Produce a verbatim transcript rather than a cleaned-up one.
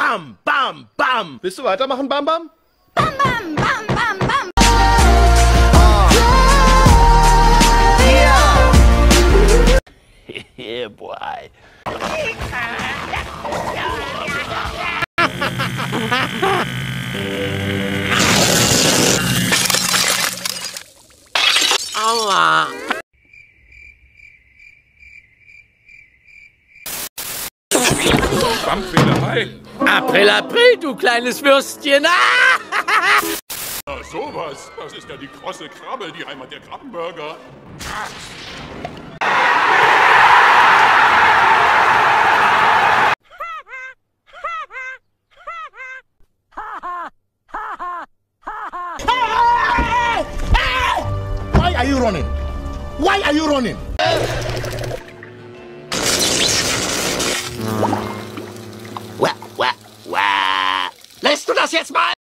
Bam, bam, bam. Willst du weitermachen, Bam, bam? Bam, bam, bam, bam, bam. Yeah, boy. Aua. Kampfwählerei. April, April, du kleines Würstchen. Ah! Na, sowas. Das ist ja die krosse Krabbe, die Heimat der Krabbenburger. Why are you running? Why are you running? Wah, wah, wah. Lässt du das jetzt mal?